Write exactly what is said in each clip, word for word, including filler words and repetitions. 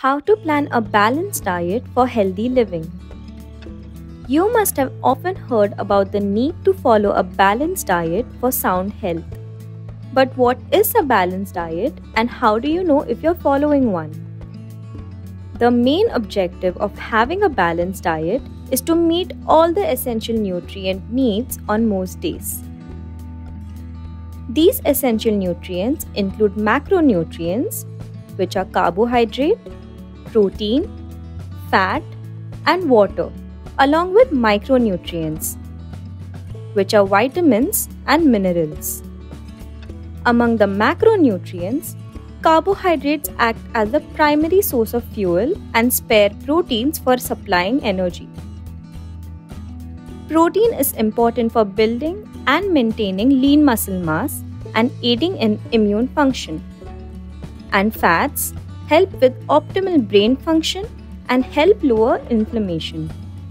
How to plan a balanced diet for healthy living. You must have often heard about the need to follow a balanced diet for sound health. But what is a balanced diet and how do you know if you're following one? The main objective of having a balanced diet is to meet all the essential nutrient needs on most days. These essential nutrients include macronutrients, which are carbohydrate, protein, fat, and water, along with micronutrients, which are vitamins and minerals. Among the macronutrients, carbohydrates act as the primary source of fuel and spare proteins for supplying energy. Protein is important for building and maintaining lean muscle mass and aiding in immune function. And fats help with optimal brain function and help lower inflammation.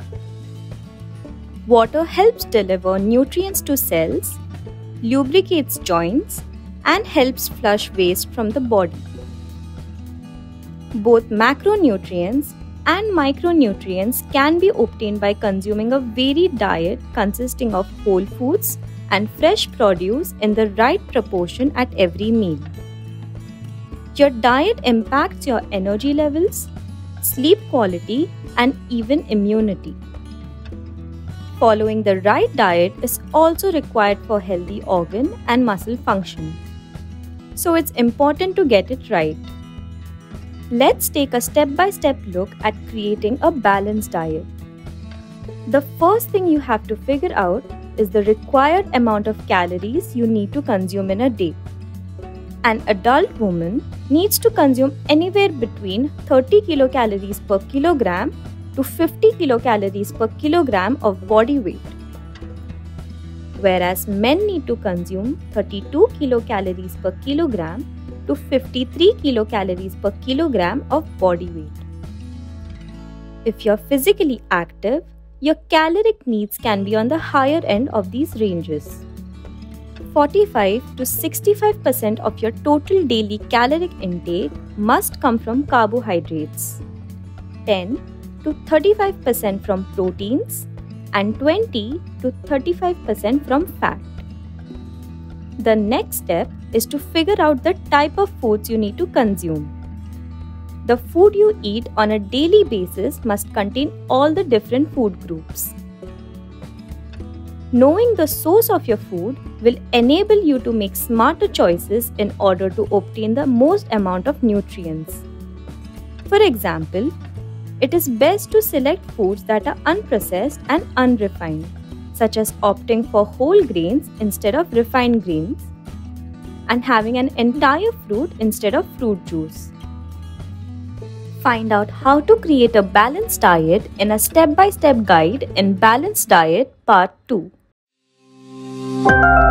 Water helps deliver nutrients to cells, lubricates joints, and helps flush waste from the body. Both macronutrients and micronutrients can be obtained by consuming a varied diet consisting of whole foods and fresh produce in the right proportion at every meal. Your diet impacts your energy levels, sleep quality, and even immunity. Following the right diet is also required for healthy organ and muscle function. So it's important to get it right. Let's take a step-by-step look at creating a balanced diet. The first thing you have to figure out is the required amount of calories you need to consume in a day. An adult woman needs to consume anywhere between thirty kilocalories per kilogram to fifty kilocalories per kilogram of body weight, whereas men need to consume thirty-two kilocalories per kilogram to fifty-three kilocalories per kilogram of body weight. If you're physically active, your caloric needs can be on the higher end of these ranges. forty-five to sixty-five percent of your total daily caloric intake must come from carbohydrates, ten to thirty-five percent from proteins, and twenty to thirty-five percent from fat. The next step is to figure out the type of foods you need to consume. The food you eat on a daily basis must contain all the different food groups. Knowing the source of your food will enable you to make smarter choices in order to obtain the most amount of nutrients. For example, it is best to select foods that are unprocessed and unrefined, such as opting for whole grains instead of refined grains, and having an entire fruit instead of fruit juice. Find out how to create a balanced diet in a step-by-step guide in Balanced Diet Part two.